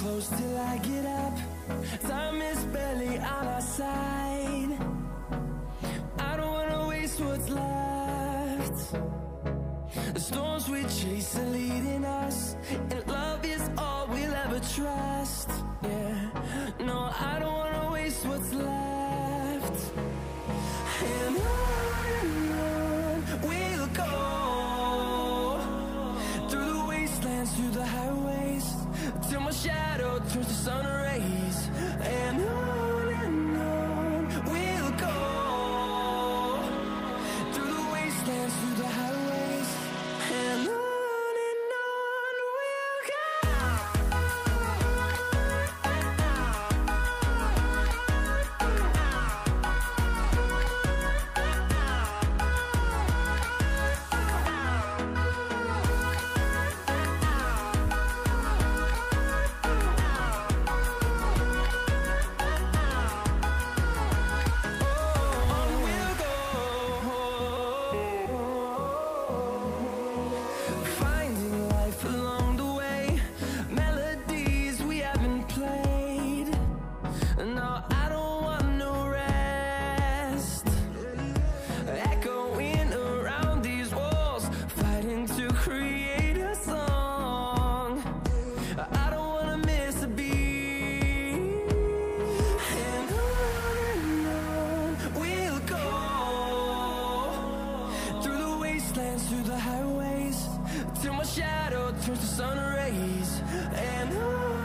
close till I get up. Time is barely on our side. I don't wanna waste what's left. The storms we chase are leading us, and love is all we'll ever trust. Yeah, no, I don't wanna waste what's left. And on we'll go, through the wastelands, through the highways, till my shadow turns to sun rays. And on we'll go, through the wastelands, through the highways, and on we'll go. Through the highways, till my shadow turns to sun rays. And on